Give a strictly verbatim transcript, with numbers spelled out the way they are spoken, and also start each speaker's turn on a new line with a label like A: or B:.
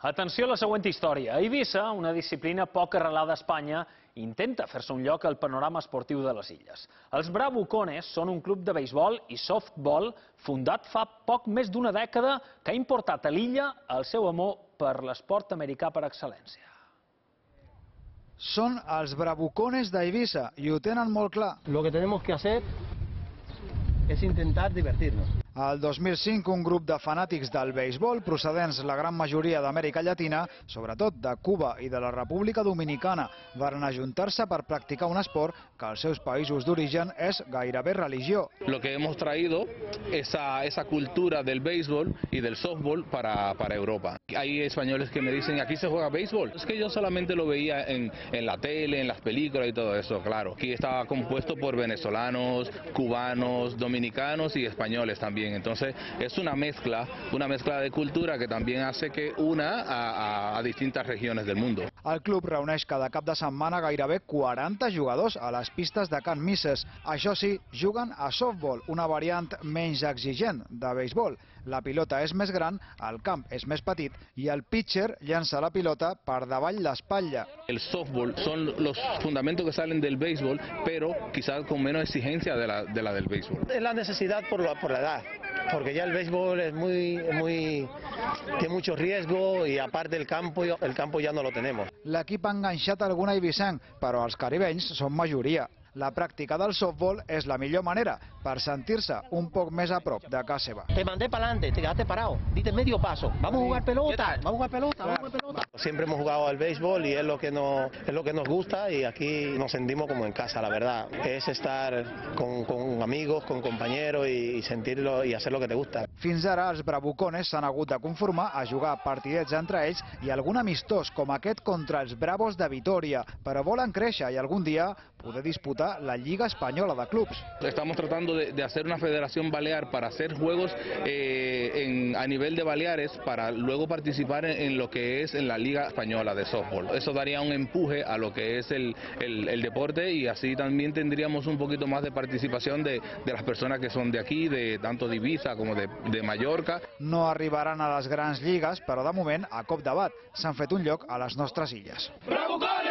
A: Atenció a la següent història. A Eivissa, una disciplina poc arrelada a Espanya, intenta fer-se un lloc al panorama esportiu de les illes. Els Bravucones són un club de beisbol i softball fundat fa poc més d'una dècada que ha importat a l'illa el seu amor per l'esport americà per excel·lència.
B: Són els Bravucones d'Eivissa i ho tenen molt clar.
C: Lo que tenemos que hacer es intentar divertirnos.
B: El dos mil cinc, un grup de fanàtics del beisbol, procedents la gran majoria d'Amèrica Llatina, sobretot de Cuba i de la República Dominicana, van ajuntar-se per practicar un esport que als seus països d'origen és gairebé religió.
D: Lo que hemos traído esa, esa cultura del béisbol y del softball para, para Europa. Hay españoles que me dicen, aquí se juega béisbol. Es que yo solamente lo veía en, en la tele, en las películas y todo eso, claro. Aquí estaba compuesto por venezolanos, cubanos, dominicanos y españoles también. Entonces es una mezcla, una mezcla de cultura que también hace que una a, a, a distintas regiones del mundo.
B: El club reuneix cada cap de setmana gairebé quaranta jugadors a les pistes de Can Misses. Això sí, juguen a softball, una variant menys exigent de béisbol. La pilota és més gran, el camp és més petit i el pitcher llança la pilota per davall l'espatlla.
D: El softball son los fundamentos que salen del béisbol, pero quizás con menos exigencia de la, de la del béisbol.
C: Es la necesidad por la, por la edad, porque ya el béisbol es muy, muy, tiene mucho riesgo y aparte el campo, el campo ya no lo tenemos.
B: L'equip ha enganxat algun eivissenc, però els caribenys són majoria. La pràctica del softball és la millor manera per sentir-se un poc més a prop de casa seva.
C: Te mandé para adelante, te quedaste parado, diste medio paso. Vamos a jugar pelota, vamos a jugar pelota, vamos a jugar pelota. Siempre hemos jugado al béisbol y es lo que nos, es lo que nos gusta y aquí nos sentimos como en casa, la verdad. Es estar con, con amigos, con compañeros y sentirlo y hacer lo que te gusta.
B: Fins ara els Bravucones s'han hagut de conformar a jugar partidets entre ells i algun amistós com aquest contra els Bravos de Vitoria, però volen créixer i algun dia poder disputar la Lliga Espanyola de Clubs.
D: Estamos tratando de, de hacer una federación balear para hacer juegos eh, en, a nivel de Baleares para luego participar en, en lo que es en la Liga Española de softball. Eso daría un empuje a lo que es el, el, el deporte y así también tendríamos un poquito más de participación de, de las personas que son de aquí, de tanto de Ibiza como de, de Mallorca.
B: No arribaran a les grans lligues, però de moment, a cop de bat, s'han fet un lloc a les nostres illes.
A: Bravucones!